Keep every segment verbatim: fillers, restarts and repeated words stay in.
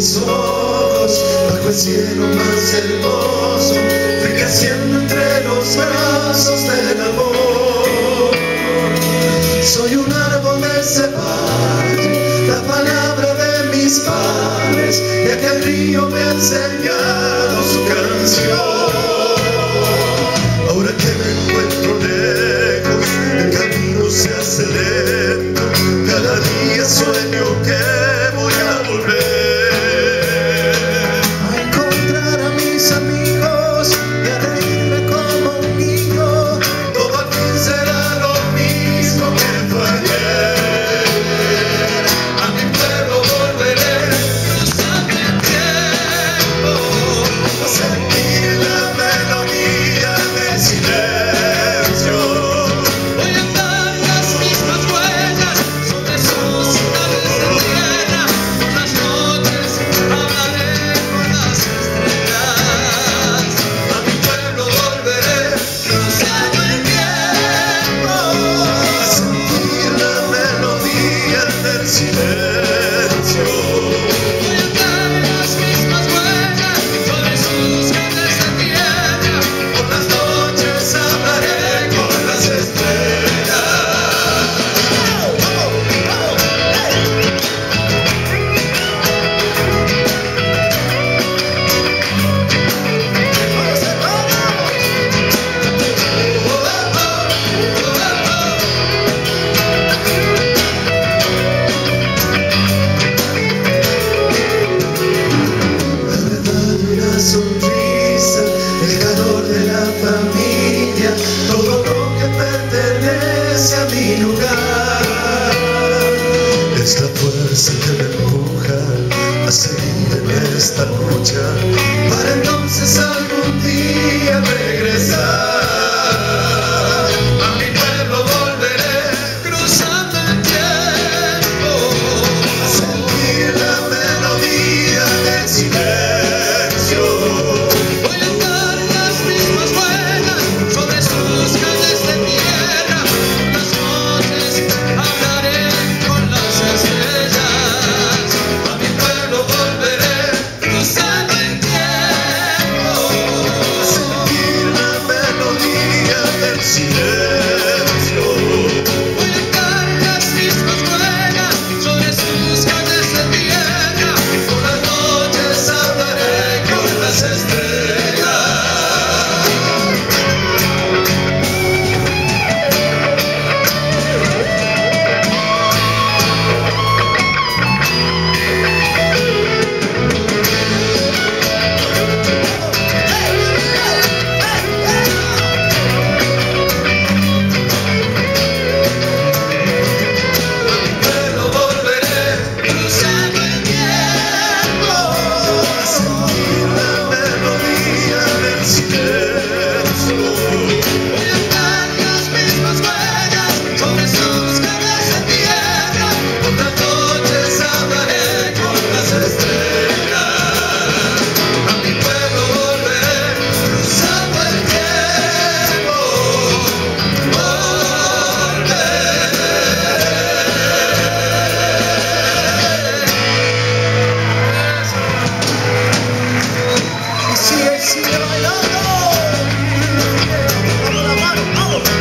mis ojos, bajo el cielo más hermoso, fui creciendo entre los brazos del amor. Soy un árbol de ese valle, la palabra de mis padres, y aquel río me ha enseñado su canción. Ahora que me encuentro lejos, el camino se hace lento, cada día sueño que voy a volver a encontrar a mis amigos y a reírme como un niño. Todo al fin será lo mismo que fue ayer. A mi pueblo volveré, cruzando el tiempo, a sentir la melodía del silencio. Voy a andar las mismas huellas sobre sus ciudades de tierra. Por las noches hablaré con las estrellas. A mi pueblo volveré, cruzando el tiempo, a sentir la melodía del silencio. Voy a andar las mismas huellas sobre sus calles de tierra. Por las noches hablaré con las estrellas. La verdad, una sonrisa, el calor de la familia, todo lo que pertenece a mi lugar. Es la fuerza que me empuja a seguir en esta lucha, para entonces algún día regresar. A mi pueblo volveré, cruzando el tiempo, a sentir la melodía del silencio. Voy a andar las mismas huellas sobre sus calles de tierra. Por las noches hablaré con las estrellas. A mi pueblo volveré, cruzando el tiempo, a sentir la melodía del silencio. Voy a andar las mismas huellas sobre sus calles de tierra. Por las noches hablaré con las estrellas. Pero volveré, cruzando el tiempo, a sentir la melodía del silencio. Voy a andar las mismas huellas sobre sus calles de tierra. Por las noches hablaré con las estrellas. A mi pueblo volveré, cruzando el tiempo, volveré. Y sigue, sigue bailando. Vamos la mano, vamos, ¡eh!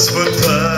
footpath.